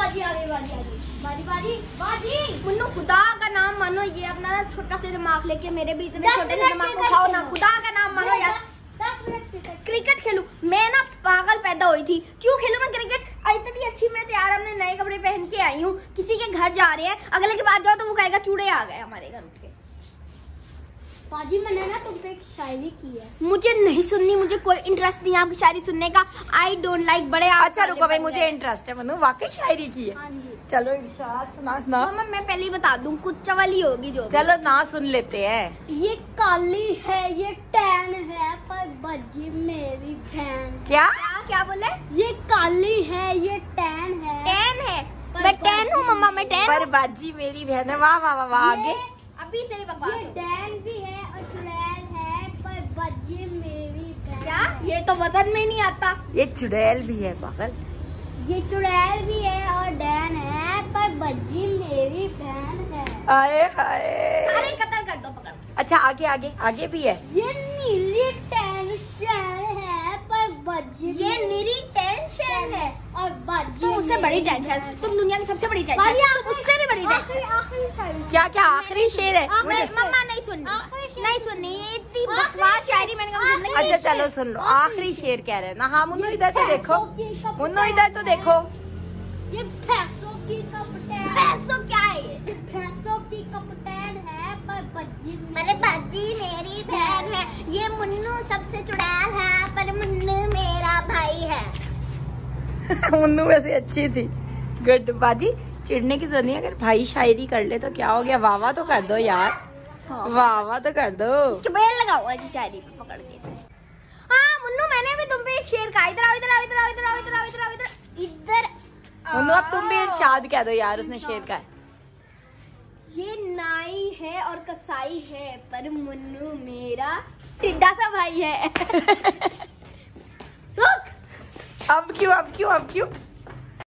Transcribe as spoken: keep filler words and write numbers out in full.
बाजी आ गई, बाजी आ गई, बाजी बाजी बाजी। मुन्नू खुदा का नाम मानो, ये अपना छोटा सा दिमाग लेके मेरे भी इतने छोटे से दिमाग को खाओ ना। खुदा का नाम मानो यार। दस मिनट क्रिकेट खेलूं मैं ना, पागल पैदा हुई थी, क्यों खेलूं मैं क्रिकेट? इतनी अच्छी मैं तैयार, हमने नए कपड़े पहन के आई हूँ, किसी के घर जा रहे हैं, अगले के बाद जाओ तो वो कहेगा चूड़े आ गए हमारे घर उठ के। बाजी मैंने ना तुम पे एक शायरी की है। मुझे नहीं सुननी, मुझे कोई इंटरेस्ट नहीं है आपकी शायरी सुनने का। आई डोंट लाइक बड़े। अच्छा रुको भाई, मुझे इंटरेस्ट है। मनु वाकई शायरी की है? हाँ जी। चलो इरशाद सुना सुना। मम्मा मैं पहले ही बता दूं, कुछ वाली होगी जो। चलो ना सुन लेते हैं। ये काली है ये टैन है पर बाजी मेरी बहन। क्या क्या क्या बोले? ये काली है ये टैन है। टैन है? मैं टैन हूँ मम्मा, मैं टैन पर बाजी मेरी बहन है। वाह वाह वाह वाह। आगे अभी से ही बकवास। ये डैन भी है और चुड़ैल है पर बाजी मेरी बहन। क्या? ये तो वतन में नहीं आता। ये चुड़ैल भी है पागल। ये चुड़ैल भी है और डैन है पर बाजी मेरी बहन है। आए हाय। अरे कत्ल कर दो पकड़। अच्छा आगे आगे आगे भी है। ये नीली टेंशन है पर बाजी ये निरी टेंशन है और बाजी तुम उससे बड़ी टेंशन, तुम दुनिया की सबसे बड़ी टेंशन, उससे भी बड़ी टेंशन। आखिरी शायरी। क्या क्या आखिरी शेर है? आखिरी मुझे मम्मा नहीं सुननी, आखिरी शेर। नहीं सुननी, इतनी बकवास शायरी मैंने कभी जिंदगी में। अच्छा चलो सुन लो, आखिरी शेर कह रहे हैं ना। हाँ मुन्नू इधर तो देखो, मुन्नू इधर तो देखो। ये भैंसों की कपटैन। पैसों क्या है ये? ये भैंसों की कपटैन है पर बाजी अरे बाजी मेरी बहन है। ये मुन्नू सबसे चुड़ैल है पर मुन्नू मेरा भाई है। मुन्नू वैसे अच्छी थी। गुड बाजी, चिढ़ने की जरूरत नहीं। अगर भाई शायरी कर ले तो क्या हो गया? वाह वाह तो कर दो यार, वाह वाह तो कर दो। चुड़ैल लगाओ ऐसी शायरी पे पकड़ के। हाँ मुन्नू मैंने भी तुम पे एक शेर कहा। इधर आओ इधर आओ इधर आओ इधर आओ इधर आओ इधर आओ इधर इधर। मुन्नू अब तुम भी इरशाद कह दो यार, उसने शेर का है। ये नाई है और कसाई है पर मुन्नू मेरा टिड्डा सा भाई है। अब क्यों अब क्यों अब क्यों?